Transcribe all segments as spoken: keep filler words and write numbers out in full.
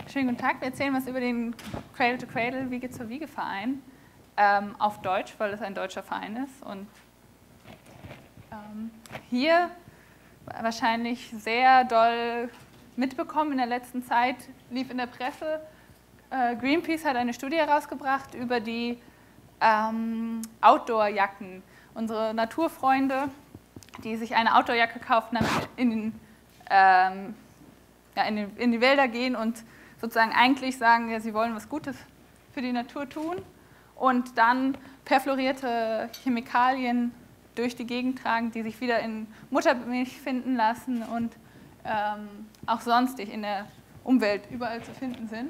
Schönen guten Tag, wir erzählen was über den Cradle to Cradle Wiege zur Wiege Verein ähm, auf Deutsch, weil es ein deutscher Verein ist. Und ähm, hier wahrscheinlich sehr doll mitbekommen in der letzten Zeit, lief in der Presse, äh, Greenpeace hat eine Studie herausgebracht über die ähm, Outdoor-Jacken. Unsere Naturfreunde, die sich eine Outdoor-Jacke kaufen, dann in, den, ähm, ja, in, den, in die Wälder gehen und sozusagen eigentlich sagen, ja, sie wollen was Gutes für die Natur tun und dann perfluorierte Chemikalien durch die Gegend tragen, die sich wieder in Muttermilch finden lassen und ähm, auch sonstig in der Umwelt überall zu finden sind.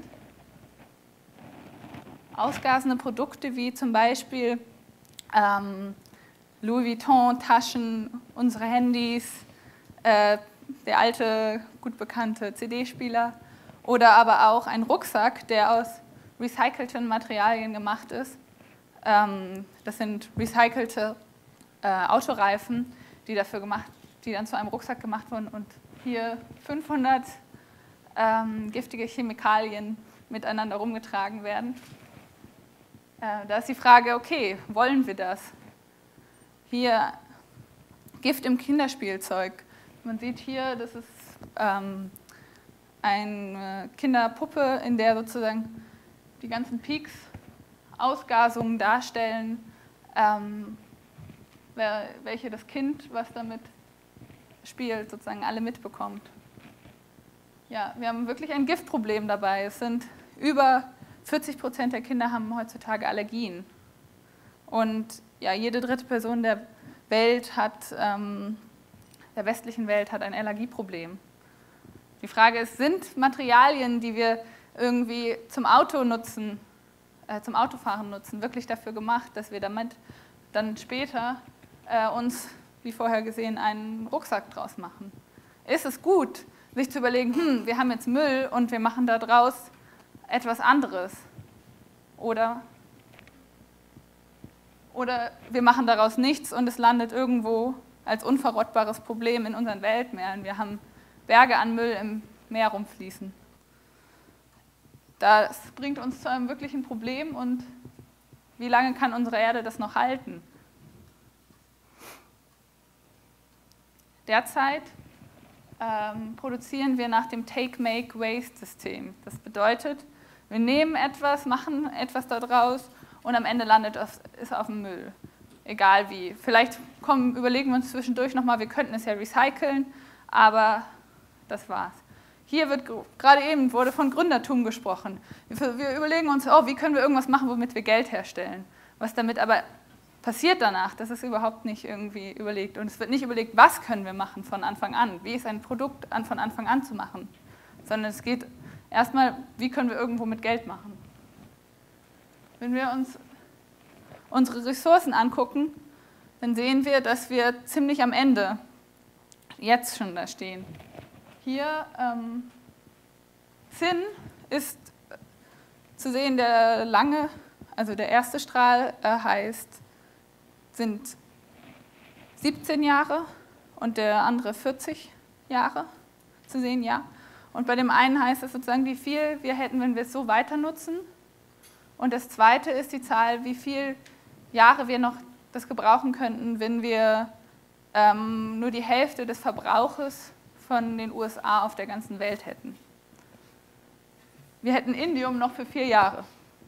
Ausgasende Produkte wie zum Beispiel ähm, Louis Vuitton Taschen, unsere Handys, äh, der alte, gut bekannte C D-Spieler oder aber auch ein Rucksack, der aus recycelten Materialien gemacht ist. Ähm, das sind recycelte äh, Autoreifen, die dafür gemacht, die dann zu einem Rucksack gemacht wurden und hier fünfhundert ähm, giftige Chemikalien miteinander rumgetragen werden. Äh, da ist die Frage, okay, wollen wir das? Hier Gift im Kinderspielzeug. Man sieht hier, das ist ähm, eine Kinderpuppe, in der sozusagen die ganzen Peaks Ausgasungen darstellen, ähm, welche das Kind, was damit spielt, sozusagen alle mitbekommt. Ja, wir haben wirklich ein Giftproblem dabei. Es sind über vierzig Prozent der Kinder haben heutzutage Allergien. Und ja, jede dritte Person der Welt hat, ähm, der westlichen Welt hat ein Allergieproblem. Die Frage ist, sind Materialien, die wir irgendwie zum Auto nutzen, äh, zum Autofahren nutzen, wirklich dafür gemacht, dass wir damit dann später äh, uns, wie vorher gesehen, einen Rucksack draus machen? Ist es gut, sich zu überlegen, hm, wir haben jetzt Müll und wir machen daraus etwas anderes? Oder, oder wir machen daraus nichts und es landet irgendwo als unverrottbares Problem in unseren Weltmeeren. Wir haben Berge an Müll im Meer rumfließen. Das bringt uns zu einem wirklichen Problem und wie lange kann unsere Erde das noch halten? Derzeit ähm, produzieren wir nach dem Take-Make-Waste-System. Das bedeutet, wir nehmen etwas, machen etwas daraus und am Ende landet es auf dem Müll. Egal wie. Vielleicht kommen, überlegen wir uns zwischendurch nochmal, wir könnten es ja recyceln, aber das war's. Hier wird gerade eben wurde von Gründertum gesprochen. Wir, wir überlegen uns, oh, wie können wir irgendwas machen, womit wir Geld herstellen. Was damit aber passiert danach, das ist überhaupt nicht irgendwie überlegt. Und es wird nicht überlegt, was können wir machen von Anfang an. Wie ist ein Produkt an, von Anfang an zu machen. Sondern es geht erstmal, wie können wir irgendwo mit Geld machen. Wenn wir uns unsere Ressourcen angucken, dann sehen wir, dass wir ziemlich am Ende jetzt schon da stehen. Hier, ähm, Sinn ist zu sehen, der lange, also der erste Strahl äh, heißt, sind siebzehn Jahre und der andere vierzig Jahre zu sehen, ja. Und bei dem einen heißt es sozusagen, wie viel wir hätten, wenn wir es so weiter nutzen. Und das zweite ist die Zahl, wie viele Jahre wir noch das gebrauchen könnten, wenn wir ähm, nur die Hälfte des Verbrauches von den U S A auf der ganzen Welt hätten. Wir hätten Indium noch für vier Jahre.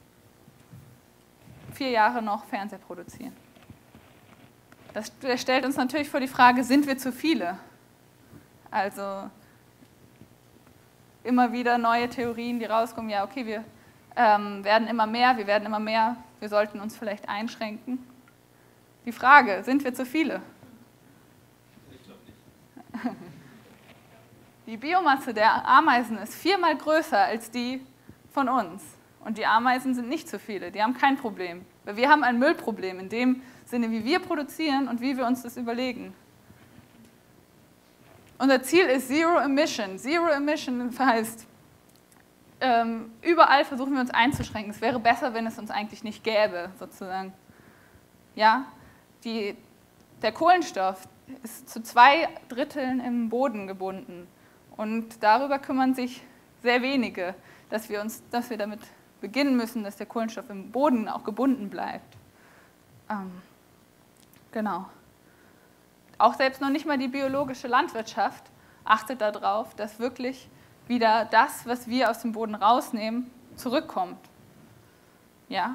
Vier Jahre noch Fernseher produzieren. Das stellt uns natürlich vor die Frage, sind wir zu viele? Also immer wieder neue Theorien, die rauskommen, ja okay, wir ähm, werden immer mehr, wir werden immer mehr, wir sollten uns vielleicht einschränken. Die Frage, sind wir zu viele? Ich glaube nicht. Die Biomasse der Ameisen ist viermal größer als die von uns. Und die Ameisen sind nicht zu viele, die haben kein Problem. Weil wir haben ein Müllproblem in dem Sinne, wie wir produzieren und wie wir uns das überlegen. Unser Ziel ist Zero Emission. Zero Emission heißt, ähm, überall versuchen wir uns einzuschränken. Es wäre besser, wenn es uns eigentlich nicht gäbe, sozusagen. Ja, die, der Kohlenstoff ist zu zwei Dritteln im Boden gebunden. Und darüber kümmern sich sehr wenige. dass wir, uns, dass wir damit beginnen müssen, dass der Kohlenstoff im Boden auch gebunden bleibt. Ähm, genau. Auch selbst noch nicht mal die biologische Landwirtschaft achtet darauf, dass wirklich wieder das, was wir aus dem Boden rausnehmen, zurückkommt. Ja?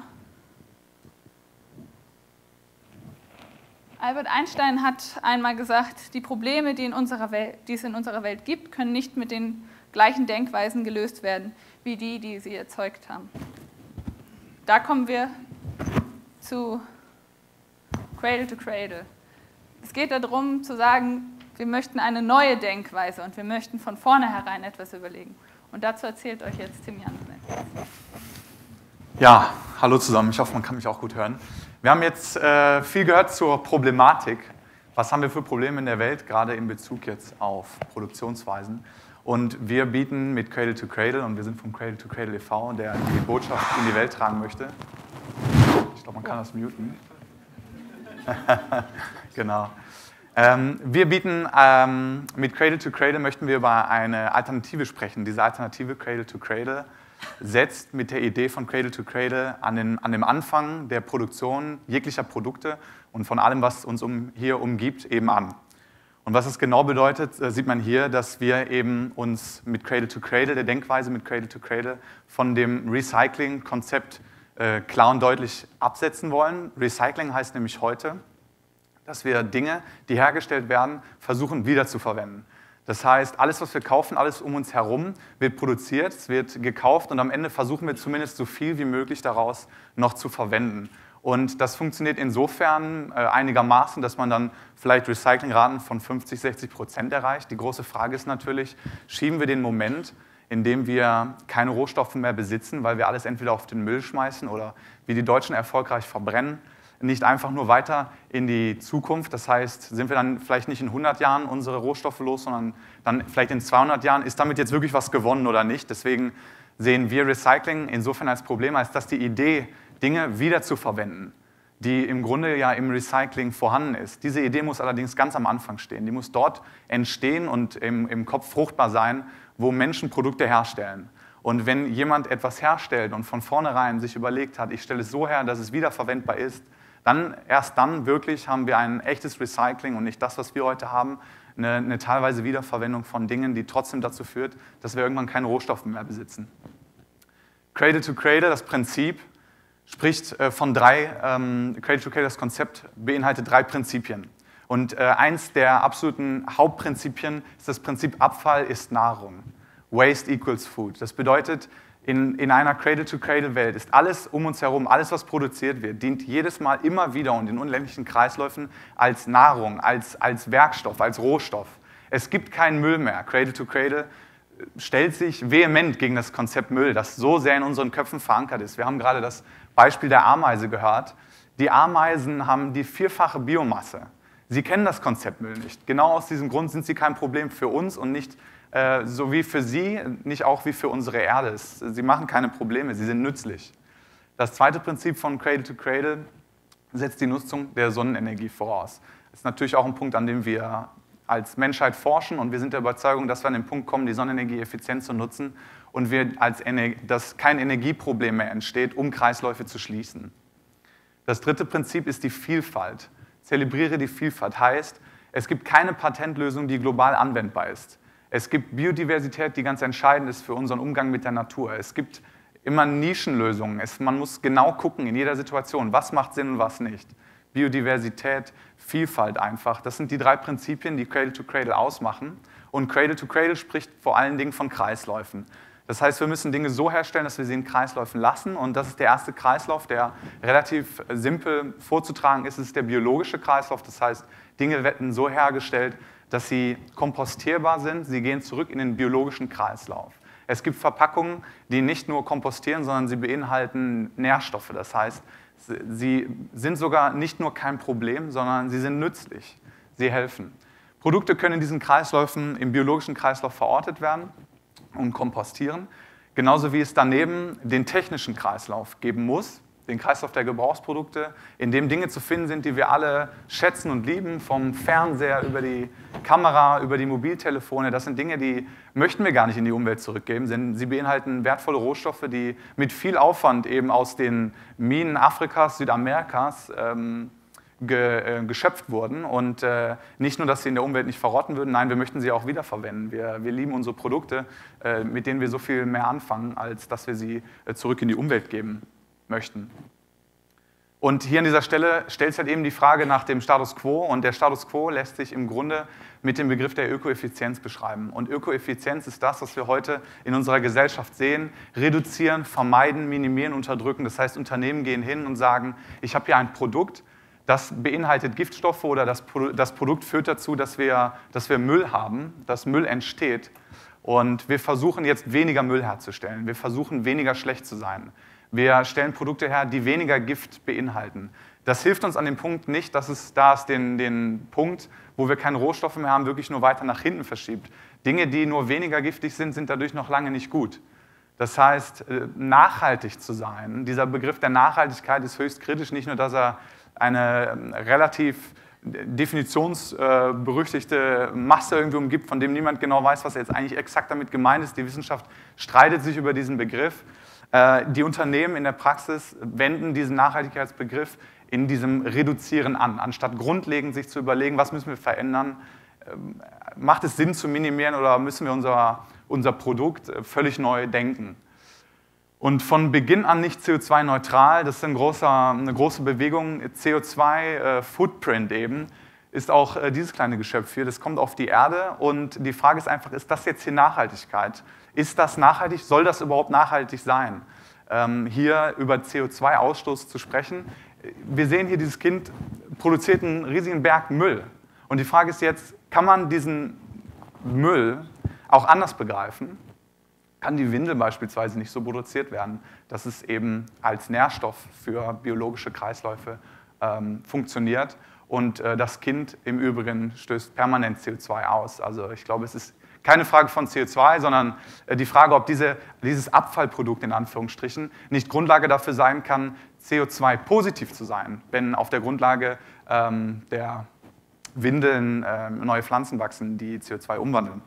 Albert Einstein hat einmal gesagt, die Probleme, die, in unserer Welt, die es in unserer Welt gibt, können nicht mit den gleichen Denkweisen gelöst werden, wie die, die sie erzeugt haben. Da kommen wir zu Cradle to Cradle. Es geht darum zu sagen, wir möchten eine neue Denkweise und wir möchten von vornherein etwas überlegen. Und dazu erzählt euch jetzt Tim Jansen etwas. Ja, hallo zusammen, ich hoffe, man kann mich auch gut hören. Wir haben jetzt äh, viel gehört zur Problematik. Was haben wir für Probleme in der Welt, gerade in Bezug jetzt auf Produktionsweisen? Und wir bieten mit Cradle to Cradle, und wir sind vom Cradle to Cradle e V, der die Botschaft in die Welt tragen möchte. Ich glaube, man kann das muten. Genau. Ähm, wir bieten, ähm, mit Cradle to Cradle möchten wir über eine Alternative sprechen. Diese Alternative Cradle to Cradle setzt mit der Idee von Cradle to Cradle an, den, an dem Anfang der Produktion jeglicher Produkte und von allem, was uns um, hier umgibt, eben an. Und was es genau bedeutet, sieht man hier, dass wir eben uns mit Cradle to Cradle, der Denkweise mit Cradle to Cradle, von dem Recycling-Konzept äh, klar und deutlich absetzen wollen. Recycling heißt nämlich heute, dass wir Dinge, die hergestellt werden, versuchen wiederzuverwenden. Das heißt, alles, was wir kaufen, alles um uns herum, wird produziert, es wird gekauft und am Ende versuchen wir zumindest so viel wie möglich daraus noch zu verwenden. Und das funktioniert insofern äh, einigermaßen, dass man dann vielleicht Recyclingraten von fünfzig, sechzig Prozent erreicht. Die große Frage ist natürlich, schieben wir den Moment, in dem wir keine Rohstoffe mehr besitzen, weil wir alles entweder auf den Müll schmeißen oder wie die Deutschen erfolgreich verbrennen, nicht einfach nur weiter in die Zukunft. Das heißt, sind wir dann vielleicht nicht in hundert Jahren unsere Rohstoffe los, sondern dann vielleicht in zweihundert Jahren. Ist damit jetzt wirklich was gewonnen oder nicht? Deswegen sehen wir Recycling insofern als Problem, als dass die Idee, Dinge wiederzuverwenden, die im Grunde ja im Recycling vorhanden ist. Diese Idee muss allerdings ganz am Anfang stehen. Die muss dort entstehen und im, im Kopf fruchtbar sein, wo Menschen Produkte herstellen. Und wenn jemand etwas herstellt und von vornherein sich überlegt hat, ich stelle es so her, dass es wiederverwendbar ist, dann, erst dann wirklich haben wir ein echtes Recycling und nicht das, was wir heute haben, eine, eine teilweise Wiederverwendung von Dingen, die trotzdem dazu führt, dass wir irgendwann keine Rohstoffe mehr besitzen. Cradle to Cradle, das Prinzip, spricht äh, von drei, ähm, Cradle to Cradle, das Konzept beinhaltet drei Prinzipien. Und äh, eins der absoluten Hauptprinzipien ist das Prinzip Abfall ist Nahrung. Waste equals food. Das bedeutet, In, in einer Cradle-to-Cradle-Welt ist alles um uns herum, alles, was produziert wird, dient jedes Mal immer wieder und in unendlichen Kreisläufen als Nahrung, als, als Werkstoff, als Rohstoff. Es gibt keinen Müll mehr. Cradle-to-Cradle stellt sich vehement gegen das Konzept Müll, das so sehr in unseren Köpfen verankert ist. Wir haben gerade das Beispiel der Ameise gehört. Die Ameisen haben die vierfache Biomasse. Sie kennen das Konzept Müll nicht. Genau aus diesem Grund sind sie kein Problem für uns und nicht so wie für sie, nicht auch wie für unsere Erde. Sie machen keine Probleme, sie sind nützlich. Das zweite Prinzip von Cradle to Cradle setzt die Nutzung der Sonnenenergie voraus. Das ist natürlich auch ein Punkt, an dem wir als Menschheit forschen und wir sind der Überzeugung, dass wir an den Punkt kommen, die Sonnenenergie effizient zu nutzen und wir als Ener- dass kein Energieproblem mehr entsteht, um Kreisläufe zu schließen. Das dritte Prinzip ist die Vielfalt. Zelebriere die Vielfalt heißt, es gibt keine Patentlösung, die global anwendbar ist. Es gibt Biodiversität, die ganz entscheidend ist für unseren Umgang mit der Natur. Es gibt immer Nischenlösungen. Es, man muss genau gucken in jeder Situation, was macht Sinn und was nicht. Biodiversität, Vielfalt einfach. Das sind die drei Prinzipien, die Cradle to Cradle ausmachen. Und Cradle to Cradle spricht vor allen Dingen von Kreisläufen. Das heißt, wir müssen Dinge so herstellen, dass wir sie in Kreisläufen lassen. Und das ist der erste Kreislauf, der relativ simpel vorzutragen ist. Es ist der biologische Kreislauf. Das heißt, Dinge werden so hergestellt, dass sie kompostierbar sind, sie gehen zurück in den biologischen Kreislauf. Es gibt Verpackungen, die nicht nur kompostieren, sondern sie beinhalten Nährstoffe. Das heißt, sie sind sogar nicht nur kein Problem, sondern sie sind nützlich, sie helfen. Produkte können in diesen Kreisläufen, im biologischen Kreislauf verortet werden und kompostieren, genauso wie es daneben den technischen Kreislauf geben muss. den Kreislauf der Gebrauchsprodukte, in dem Dinge zu finden sind, die wir alle schätzen und lieben, vom Fernseher über die Kamera, über die Mobiltelefone. Das sind Dinge, die möchten wir gar nicht in die Umwelt zurückgeben, denn sie beinhalten wertvolle Rohstoffe, die mit viel Aufwand eben aus den Minen Afrikas, Südamerikas ähm, ge, äh, geschöpft wurden. Und äh, nicht nur, dass sie in der Umwelt nicht verrotten würden, nein, wir möchten sie auch wiederverwenden. Wir, wir lieben unsere Produkte, äh, mit denen wir so viel mehr anfangen, als dass wir sie äh, zurück in die Umwelt geben möchten. Und hier an dieser Stelle stellt sich halt eben die Frage nach dem Status Quo, und der Status Quo lässt sich im Grunde mit dem Begriff der Ökoeffizienz beschreiben. Und Ökoeffizienz ist das, was wir heute in unserer Gesellschaft sehen: reduzieren, vermeiden, minimieren, unterdrücken. Das heißt, Unternehmen gehen hin und sagen, ich habe hier ein Produkt, das beinhaltet Giftstoffe, oder das, Pro das Produkt führt dazu, dass wir, dass wir Müll haben, dass Müll entsteht. Und wir versuchen jetzt weniger Müll herzustellen. Wir versuchen weniger schlecht zu sein. Wir stellen Produkte her, die weniger Gift beinhalten. Das hilft uns an dem Punkt nicht, dass es da ist den, den Punkt, wo wir keine Rohstoffe mehr haben, wirklich nur weiter nach hinten verschiebt. Dinge, die nur weniger giftig sind, sind dadurch noch lange nicht gut. Das heißt, nachhaltig zu sein, dieser Begriff der Nachhaltigkeit ist höchst kritisch, nicht nur, dass er eine relativ definitionsberüchtigte Masse irgendwie umgibt, von dem niemand genau weiß, was jetzt eigentlich exakt damit gemeint ist. Die Wissenschaft streitet sich über diesen Begriff. Die Unternehmen in der Praxis wenden diesen Nachhaltigkeitsbegriff in diesem Reduzieren an. Anstatt grundlegend sich zu überlegen, was müssen wir verändern, macht es Sinn zu minimieren oder müssen wir unser, unser Produkt völlig neu denken. Und von Beginn an nicht C O zwei neutral, das ist ein großer, eine große Bewegung. C O zwei Footprint eben ist auch dieses kleine Geschöpf hier, das kommt auf die Erde, und die Frage ist einfach, ist das jetzt hier Nachhaltigkeit? Ist das nachhaltig? Soll das überhaupt nachhaltig sein, ähm, hier über C O zwei Ausstoß zu sprechen? Wir sehen hier, dieses Kind produziert einen riesigen Berg Müll. Und die Frage ist jetzt, kann man diesen Müll auch anders begreifen? Kann die Windel beispielsweise nicht so produziert werden, dass es eben als Nährstoff für biologische Kreisläufe ähm, funktioniert? Und äh, das Kind im Übrigen stößt permanent C O zwei aus. Also ich glaube, es ist keine Frage von C O zwei, sondern äh, die Frage, ob diese, dieses Abfallprodukt in Anführungsstrichen nicht Grundlage dafür sein kann, C O zwei positiv zu sein, wenn auf der Grundlage ähm, der Windeln äh, neue Pflanzen wachsen, die C O zwei umwandeln.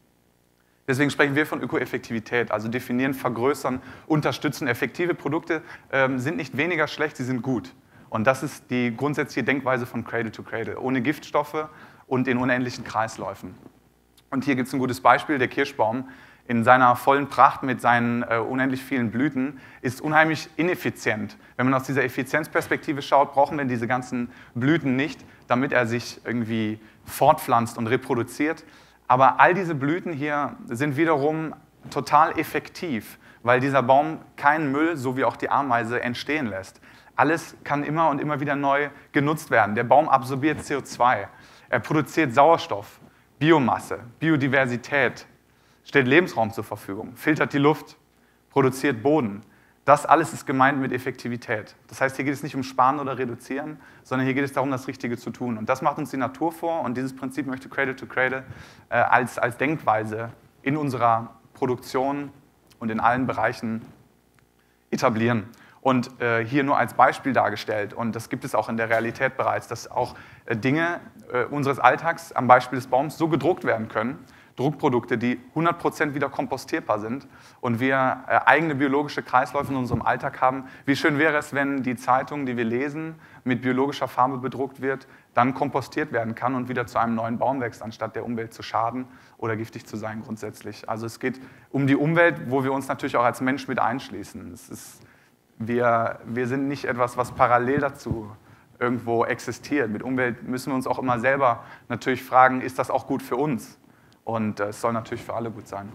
Deswegen sprechen wir von Ökoeffektivität, also definieren, vergrößern, unterstützen. Effektive Produkte ähm, sind nicht weniger schlecht, sie sind gut. Und das ist die grundsätzliche Denkweise von Cradle to Cradle, ohne Giftstoffe und in unendlichen Kreisläufen. Und hier gibt es ein gutes Beispiel: der Kirschbaum in seiner vollen Pracht mit seinen äh, unendlich vielen Blüten ist unheimlich ineffizient. Wenn man aus dieser Effizienzperspektive schaut, brauchen wir diese ganzen Blüten nicht, damit er sich irgendwie fortpflanzt und reproduziert. Aber all diese Blüten hier sind wiederum total effektiv, weil dieser Baum keinen Müll, so wie auch die Ameise, entstehen lässt. Alles kann immer und immer wieder neu genutzt werden. Der Baum absorbiert C O zwei, er produziert Sauerstoff, Biomasse, Biodiversität, stellt Lebensraum zur Verfügung, filtert die Luft, produziert Boden. Das alles ist gemeint mit Effektivität. Das heißt, hier geht es nicht um Sparen oder Reduzieren, sondern hier geht es darum, das Richtige zu tun. Und das macht uns die Natur vor, und dieses Prinzip möchte Cradle to Cradle äh, als, als Denkweise in unserer Produktion und in allen Bereichen etablieren. Und äh, hier nur als Beispiel dargestellt, und das gibt es auch in der Realität bereits, dass auch äh, Dinge äh, unseres Alltags am Beispiel des Baums so gedruckt werden können, Druckprodukte, die hundert Prozent wieder kompostierbar sind, und wir äh, eigene biologische Kreisläufe in unserem Alltag haben. Wie schön wäre es, wenn die Zeitung, die wir lesen, mit biologischer Farbe bedruckt wird, dann kompostiert werden kann und wieder zu einem neuen Baum wächst, anstatt der Umwelt zu schaden oder giftig zu sein grundsätzlich. Also es geht um die Umwelt, wo wir uns natürlich auch als Mensch mit einschließen. Es ist Wir, wir sind nicht etwas, was parallel dazu irgendwo existiert. Mit Umwelt müssen wir uns auch immer selber natürlich fragen, ist das auch gut für uns? Und äh, es soll natürlich für alle gut sein.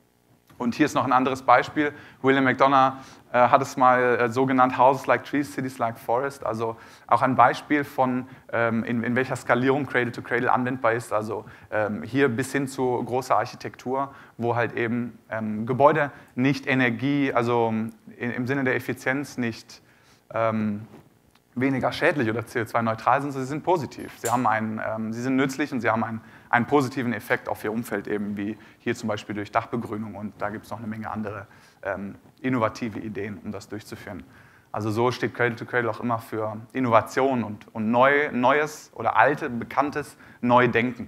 Und hier ist noch ein anderes Beispiel. William McDonough äh, hat es mal äh, so genannt: Houses like trees, cities like forest. Also auch ein Beispiel von, ähm, in, in welcher Skalierung Cradle to Cradle anwendbar ist. Also ähm, hier bis hin zu großer Architektur, wo halt eben ähm, Gebäude nicht Energie, also in, im Sinne der Effizienz nicht ähm, weniger schädlich oder C O zwei neutral sind, sondern sie sind positiv. Sie, haben einen, ähm, sie sind nützlich und sie haben einen, einen positiven Effekt auf ihr Umfeld, eben wie hier zum Beispiel durch Dachbegrünung, und da gibt es noch eine Menge andere ähm, innovative Ideen, um das durchzuführen. Also so steht Cradle to Cradle auch immer für Innovation und, und neu, Neues oder alte, bekanntes Neudenken.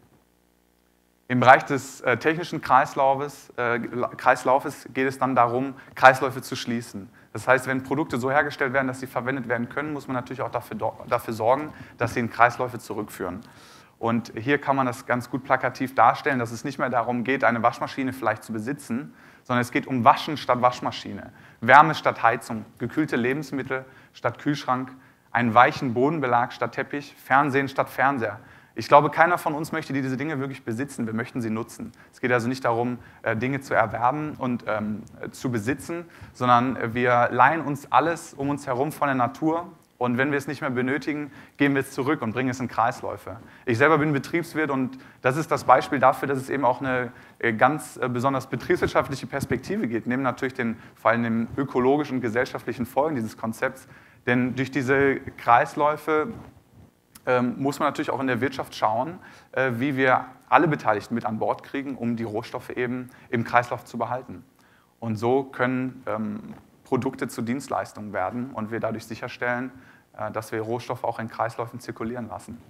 Im Bereich des äh, technischen Kreislaufes, äh, Kreislaufes geht es dann darum, Kreisläufe zu schließen. Das heißt, wenn Produkte so hergestellt werden, dass sie verwendet werden können, muss man natürlich auch dafür, dafür sorgen, dass sie in Kreisläufe zurückführen. Und hier kann man das ganz gut plakativ darstellen, dass es nicht mehr darum geht, eine Waschmaschine vielleicht zu besitzen, sondern es geht um Waschen statt Waschmaschine, Wärme statt Heizung, gekühlte Lebensmittel statt Kühlschrank, einen weichen Bodenbelag statt Teppich, Fernsehen statt Fernseher. Ich glaube, keiner von uns möchte diese Dinge wirklich besitzen, wir möchten sie nutzen. Es geht also nicht darum, Dinge zu erwerben und ähm, zu besitzen, sondern wir leihen uns alles um uns herum von der Natur. Und wenn wir es nicht mehr benötigen, geben wir es zurück und bringen es in Kreisläufe. Ich selber bin Betriebswirt und das ist das Beispiel dafür, dass es eben auch eine ganz besonders betriebswirtschaftliche Perspektive geht, neben natürlich den, vor allem den ökologischen und gesellschaftlichen Folgen dieses Konzepts. Denn durch diese Kreisläufe ähm, muss man natürlich auch in der Wirtschaft schauen, äh, wie wir alle Beteiligten mit an Bord kriegen, um die Rohstoffe eben im Kreislauf zu behalten. Und so können ähm, Produkte zu Dienstleistungen werden und wir dadurch sicherstellen, dass wir Rohstoffe auch in Kreisläufen zirkulieren lassen.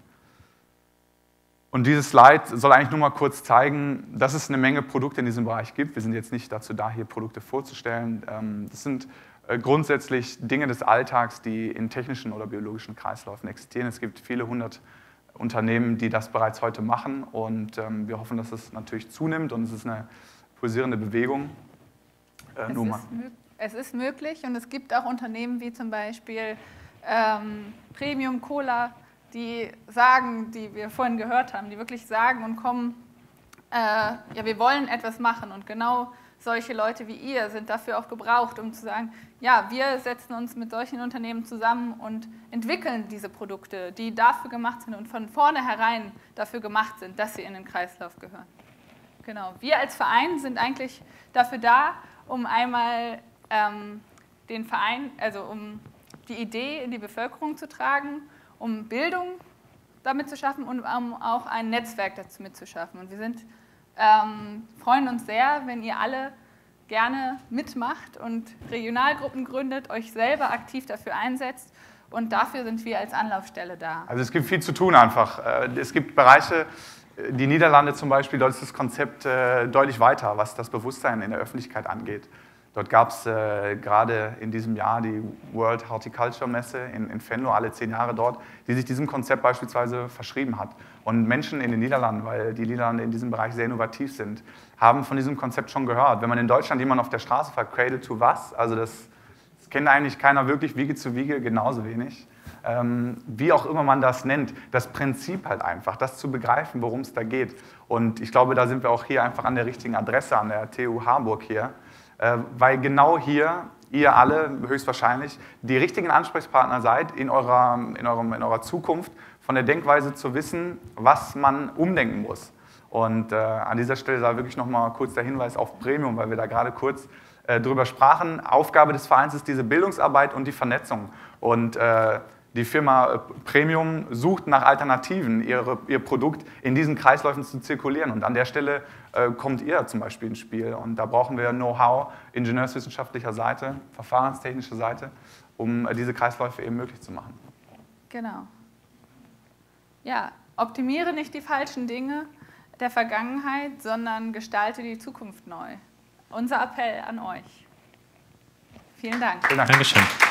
Und dieses Slide soll eigentlich nur mal kurz zeigen, dass es eine Menge Produkte in diesem Bereich gibt. Wir sind jetzt nicht dazu da, hier Produkte vorzustellen. Das sind grundsätzlich Dinge des Alltags, die in technischen oder biologischen Kreisläufen existieren. Es gibt viele hundert Unternehmen, die das bereits heute machen und wir hoffen, dass es natürlich zunimmt und es ist eine pulsierende Bewegung. Es ist, es ist möglich und es gibt auch Unternehmen wie zum Beispiel ähm, Premium Cola, die sagen, die wir vorhin gehört haben, die wirklich sagen und kommen, äh, ja, wir wollen etwas machen und genau solche Leute wie ihr sind dafür auch gebraucht, um zu sagen, ja, wir setzen uns mit solchen Unternehmen zusammen und entwickeln diese Produkte, die dafür gemacht sind und von vornherein dafür gemacht sind, dass sie in den Kreislauf gehören. Genau, wir als Verein sind eigentlich dafür da, um einmal ähm, den Verein, also um die Idee in die Bevölkerung zu tragen, um Bildung damit zu schaffen und um auch ein Netzwerk dazu mitzuschaffen. Und wir sind, ähm, freuen uns sehr, wenn ihr alle gerne mitmacht und Regionalgruppen gründet, euch selber aktiv dafür einsetzt und dafür sind wir als Anlaufstelle da. Also es gibt viel zu tun einfach. Es gibt Bereiche, die Niederlande zum Beispiel, dort ist das Konzept deutlich weiter, was das Bewusstsein in der Öffentlichkeit angeht. Dort gab es äh, gerade in diesem Jahr die World Horticulture Messe in, in Venlo, alle zehn Jahre dort, die sich diesem Konzept beispielsweise verschrieben hat. Und Menschen in den Niederlanden, weil die Niederlande in diesem Bereich sehr innovativ sind, haben von diesem Konzept schon gehört. Wenn man in Deutschland jemanden auf der Straße fragt, Cradle to was? Also das, das kennt eigentlich keiner wirklich, Wiege zu Wiege genauso wenig. Ähm, wie auch immer man das nennt, das Prinzip halt einfach, das zu begreifen, worum es da geht. Und ich glaube, da sind wir auch hier einfach an der richtigen Adresse, an der T U Harburg hier. Weil genau hier ihr alle höchstwahrscheinlich die richtigen Ansprechpartner seid in eurer, in, eurem, in eurer Zukunft, von der Denkweise zu wissen, was man umdenken muss. Und äh, an dieser Stelle sei wirklich nochmal kurz der Hinweis auf Premium, weil wir da gerade kurz äh, drüber sprachen. Aufgabe des Vereins ist diese Bildungsarbeit und die Vernetzung. Und äh, die Firma Premium sucht nach Alternativen, ihre, ihr Produkt in diesen Kreisläufen zu zirkulieren. Und an der Stelle äh, kommt ihr zum Beispiel ins Spiel. Und da brauchen wir Know-how ingenieurswissenschaftlicher Seite, verfahrenstechnischer Seite, um äh, diese Kreisläufe eben möglich zu machen. Genau. Ja, optimiere nicht die falschen Dinge der Vergangenheit, sondern gestalte die Zukunft neu. Unser Appell an euch. Vielen Dank. Vielen Dank. Dankeschön.